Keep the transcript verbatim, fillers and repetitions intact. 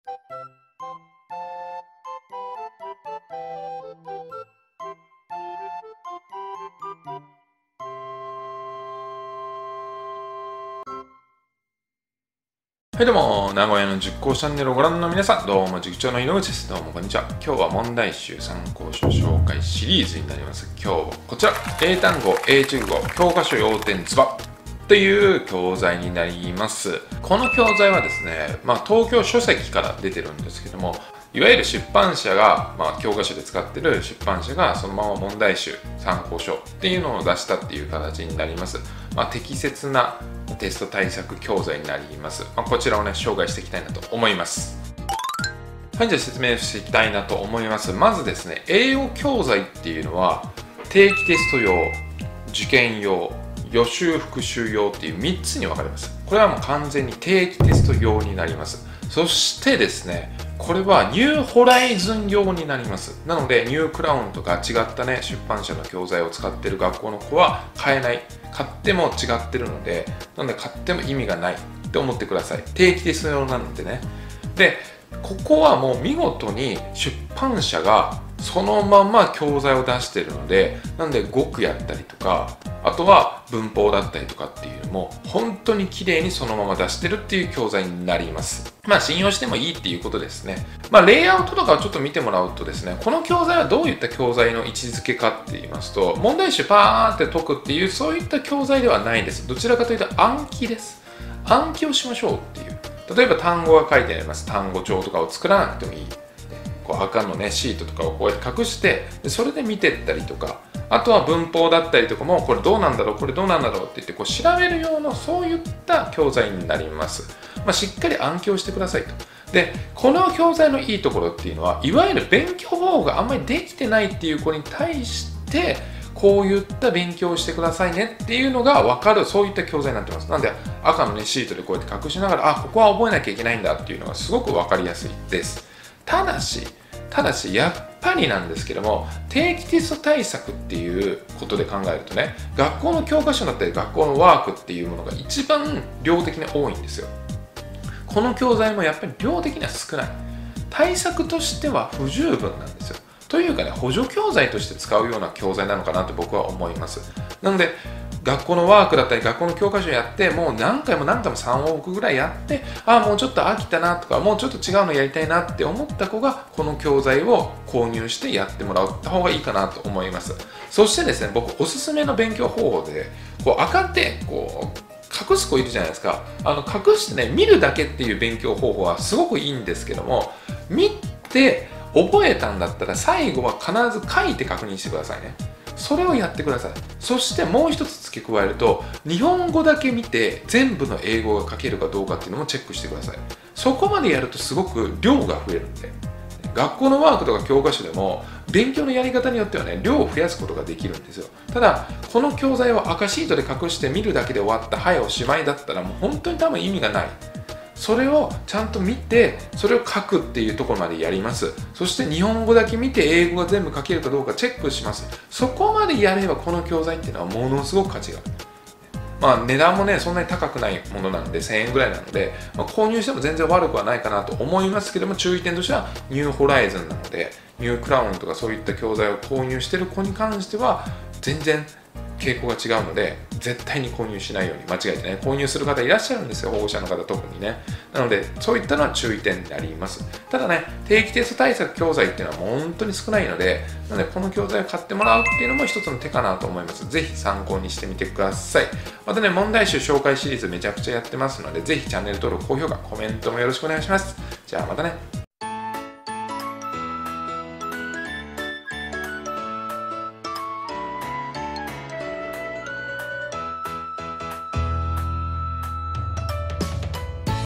はいどうも、名古屋の塾講チャンネルをご覧の皆さん、どうも塾長の井上です。どうもこんにちは。今日は問題集参考書紹介シリーズになります。今日はこちら、英単語、英中語、教科書要点ズバッという教材になります。この教材はですね、まあ、東京書籍から出てるんですけども、いわゆる出版社が、まあ、教科書で使ってる出版社がそのまま問題集、参考書っていうのを出したっていう形になります。まあ、適切なテスト対策教材になります。まあ、こちらをね、紹介していきたいなと思います。はい、じゃあ説明していきたいなと思います。まずですね、英語教材っていうのは、定期テスト用、受験用、予習復習用っていうみっつに分かれます。これはもう完全に定期テスト用になります。そしてですね、これはニューホライズン用になります。なので、ニュークラウンとか違ったね、出版社の教材を使っている学校の子は買えない。買っても違ってるので、なので買っても意味がないって思ってください。定期テスト用なのでね。で、ここはもう見事に出版社がそのまま教材を出しているので、なんで語句やったりとか、あとは文法だったりとかっていうのも本当に綺麗にそのまま出してるっていう教材になります。まあ信用してもいいっていうことですね。まあレイアウトとかをちょっと見てもらうとですね、この教材はどういった教材の位置づけかって言いますと、問題集パーンって解くっていうそういった教材ではないです。どちらかというと暗記です。暗記をしましょうっていう。例えば単語が書いてあります。単語帳とかを作らなくてもいい。こう赤のねシートとかをこうやって隠してそれで見てったりとか、あとは文法だったりとかもこれどうなんだろうこれどうなんだろうって言ってこう調べるようなそういった教材になります。まあ、しっかり暗記をしてくださいと。でこの教材のいいところっていうのはいわゆる勉強方法があんまりできてないっていう子に対してこういった勉強をしてくださいねっていうのが分かる、そういった教材になってます。なんで赤のねシートでこうやって隠しながら、あここは覚えなきゃいけないんだっていうのがすごく分かりやすいです。ただし、ただし、やっぱりなんですけども、定期テスト対策っていうことで考えるとね、学校の教科書だったり学校のワークっていうものが一番量的に多いんですよ。この教材もやっぱり量的には少ない。対策としては不十分なんですよ。というかね、補助教材として使うような教材なのかなと僕は思います。なので、学校のワークだったり学校の教科書やってもう何回も何回もさん往復ぐらいやって、ああもうちょっと飽きたなとかもうちょっと違うのやりたいなって思った子がこの教材を購入してやってもらった方がいいかなと思います。そしてですね、僕おすすめの勉強方法でこう赤ってこう隠す子いるじゃないですか。あの隠してね見るだけっていう勉強方法はすごくいいんですけども、見て覚えたんだったら最後は必ず書いて確認してくださいね。それをやってください。そしてもう一つ付け加えると、日本語だけ見て全部の英語が書けるかどうかっていうのもチェックしてください。そこまでやるとすごく量が増えるんで、学校のワークとか教科書でも勉強のやり方によってはね量を増やすことができるんですよ。ただこの教材を赤シートで隠して見るだけで終わった、はいおしまいだったらもう本当に多分意味がない。それをちゃんと見てそれを書くっていうところまでやります。そして日本語だけ見て英語が全部書けるかどうかチェックします。そこまでやればこの教材っていうのはものすごく価値がある。まあ値段もねそんなに高くないものなのでせんえんぐらいなので、まあ、購入しても全然悪くはないかなと思いますけども、注意点としてはニューホライズンなのでニュークラウンとかそういった教材を購入してる子に関しては全然傾向が違うので絶対に購入しないように、間違えてね購入する方いらっしゃるんですよ、保護者の方特にね。なのでそういったのは注意点になります。ただね定期テスト対策教材っていうのはもう本当に少ないので、なのでこの教材を買ってもらうっていうのも一つの手かなと思います。ぜひ参考にしてみてください。またね問題集紹介シリーズめちゃくちゃやってますので、ぜひチャンネル登録、高評価、コメントもよろしくお願いします。じゃあまたね。